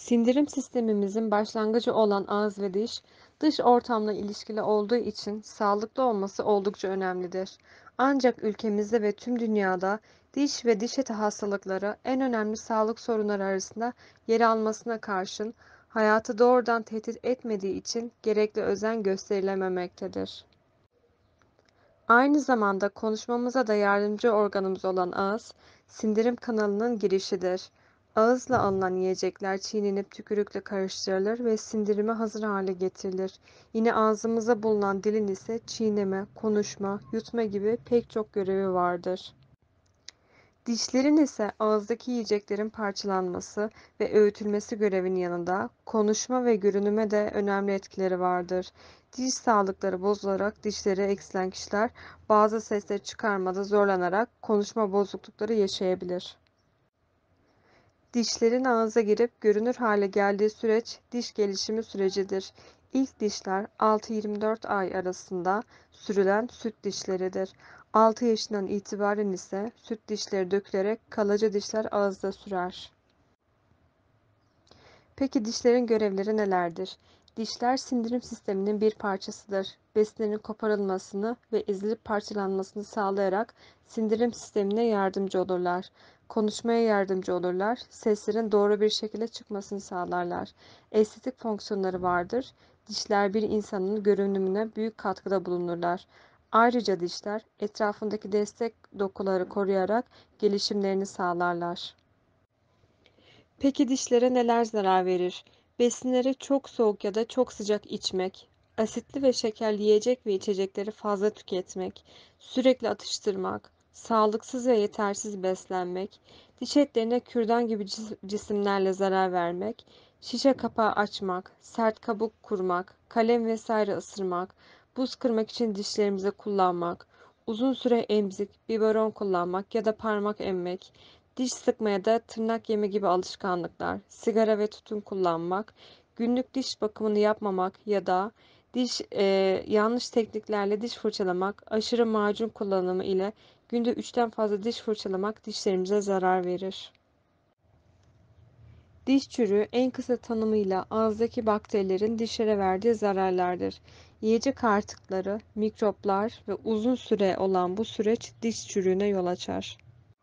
Sindirim sistemimizin başlangıcı olan ağız ve diş, dış ortamla ilişkili olduğu için sağlıklı olması oldukça önemlidir. Ancak ülkemizde ve tüm dünyada diş ve diş eti hastalıkları en önemli sağlık sorunları arasında yer almasına karşın hayatı doğrudan tehdit etmediği için gerekli özen gösterilememektedir. Aynı zamanda konuşmamıza da yardımcı organımız olan ağız, sindirim kanalının girişidir. Ağızla alınan yiyecekler çiğnenip tükürükle karıştırılır ve sindirime hazır hale getirilir. Yine ağzımızda bulunan dilin ise çiğneme, konuşma, yutma gibi pek çok görevi vardır. Dişlerin ise ağızdaki yiyeceklerin parçalanması ve öğütülmesi görevinin yanında konuşma ve görünüme de önemli etkileri vardır. Diş sağlıkları bozularak dişleri eksilen kişiler bazı sesleri çıkarmada zorlanarak konuşma bozuklukları yaşayabilir. Dişlerin ağza girip görünür hale geldiği süreç diş gelişimi sürecidir. İlk dişler 6-24 ay arasında sürülen süt dişleridir. 6 yaşından itibaren ise süt dişleri dökülerek kalıcı dişler ağızda sürer. Peki dişlerin görevleri nelerdir? Dişler sindirim sisteminin bir parçasıdır. Besinlerin koparılmasını ve ezilip parçalanmasını sağlayarak sindirim sistemine yardımcı olurlar. Konuşmaya yardımcı olurlar. Seslerin doğru bir şekilde çıkmasını sağlarlar. Estetik fonksiyonları vardır. Dişler bir insanın görünümüne büyük katkıda bulunurlar. Ayrıca dişler etrafındaki destek dokuları koruyarak gelişimlerini sağlarlar. Peki dişlere neler zarar verir? Besinleri çok soğuk ya da çok sıcak içmek, asitli ve şekerli yiyecek ve içecekleri fazla tüketmek, sürekli atıştırmak, sağlıksız ve yetersiz beslenmek, diş etlerine kürdan gibi cisimlerle zarar vermek, şişe kapağı açmak, sert kabuk kurmak, kalem vesaire ısırmak, buz kırmak için dişlerimizi kullanmak, uzun süre emzik, biberon kullanmak ya da parmak emmek, diş sıkma ya da tırnak yeme gibi alışkanlıklar, sigara ve tütün kullanmak, günlük diş bakımını yapmamak ya da yanlış tekniklerle diş fırçalamak, aşırı macun kullanımı ile günde 3'ten fazla diş fırçalamak dişlerimize zarar verir. Diş çürüğü en kısa tanımıyla ağızdaki bakterilerin dişlere verdiği zararlardır. Yiyecek artıkları, mikroplar ve uzun süre olan bu süreç diş çürüğüne yol açar.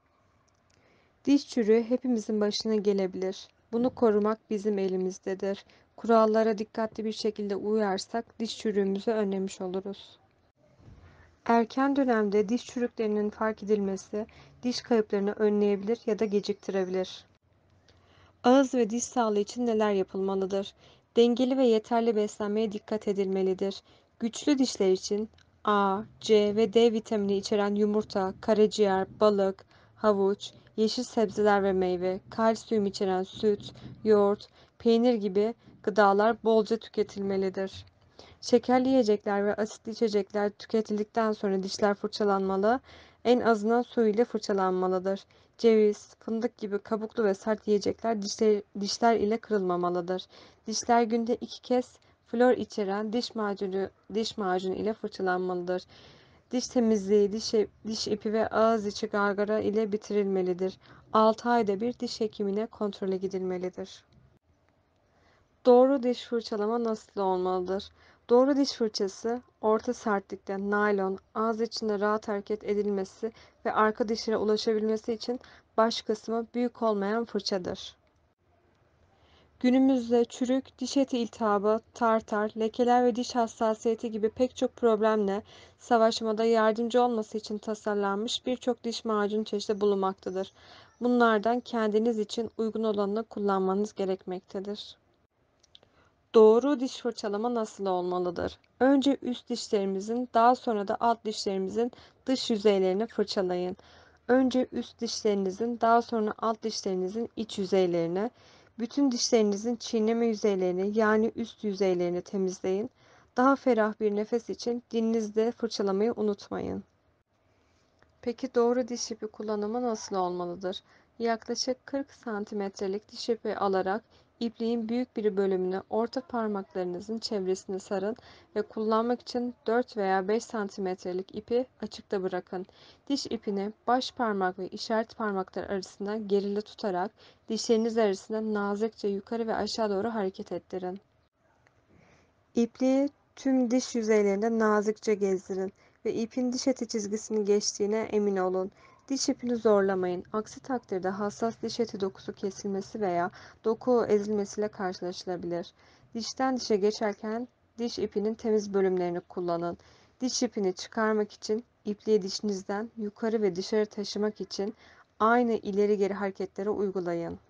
Diş çürüğü hepimizin başına gelebilir. Bunu korumak bizim elimizdedir. Kurallara dikkatli bir şekilde uyarsak diş çürüğümüzü önlemiş oluruz. Erken dönemde diş çürüklerinin fark edilmesi diş kayıplarını önleyebilir ya da geciktirebilir. Ağız ve diş sağlığı için neler yapılmalıdır? Dengeli ve yeterli beslenmeye dikkat edilmelidir. Güçlü dişler için A, C ve D vitamini içeren yumurta, karaciğer, balık, havuç, yeşil sebzeler ve meyve, kalsiyum içeren süt, yoğurt, peynir gibi gıdalar bolca tüketilmelidir. Şekerli yiyecekler ve asitli içecekler tüketildikten sonra dişler fırçalanmalı, en azından su ile fırçalanmalıdır. Ceviz, fındık gibi kabuklu ve sert yiyecekler dişler ile kırılmamalıdır. Dişler günde 2 kez flor içeren diş macunu ile fırçalanmalıdır. Diş temizliği, diş ipi ve ağız içi gargara ile bitirilmelidir. 6 ayda bir diş hekimine kontrole gidilmelidir. Doğru diş fırçalama nasıl olmalıdır? Doğru diş fırçası, orta sertlikte, naylon, ağız içinde rahat hareket edilmesi ve arka dişlere ulaşabilmesi için baş kısmı büyük olmayan fırçadır. Günümüzde çürük, diş eti iltihabı, tartar, lekeler ve diş hassasiyeti gibi pek çok problemle savaşmada yardımcı olması için tasarlanmış birçok diş macunu çeşidi bulunmaktadır. Bunlardan kendiniz için uygun olanını kullanmanız gerekmektedir. Doğru diş fırçalama nasıl olmalıdır? Önce üst dişlerimizin, daha sonra da alt dişlerimizin dış yüzeylerini fırçalayın. Önce üst dişlerinizin, daha sonra alt dişlerinizin iç yüzeylerini, bütün dişlerinizin çiğneme yüzeylerini yani üst yüzeylerini temizleyin. Daha ferah bir nefes için dilinizle fırçalamayı unutmayın. Peki doğru diş ipi kullanımı nasıl olmalıdır? Yaklaşık 40 santimetrelik diş ipi alarak İpliğin büyük bir bölümünü orta parmaklarınızın çevresine sarın ve kullanmak için 4 veya 5 santimetrelik ipi açıkta bırakın. Diş ipini baş parmak ve işaret parmaklar arasında gerili tutarak dişleriniz arasında nazikçe yukarı ve aşağı doğru hareket ettirin. İpliği tüm diş yüzeylerinde nazikçe gezdirin ve ipin diş eti çizgisini geçtiğine emin olun. Diş ipini zorlamayın. Aksi takdirde hassas diş eti dokusu kesilmesi veya doku ezilmesiyle karşılaşılabilir. Dişten dişe geçerken diş ipinin temiz bölümlerini kullanın. Diş ipini çıkarmak için ipliği dişinizden yukarı ve dışarı taşımak için aynı ileri geri hareketleri uygulayın.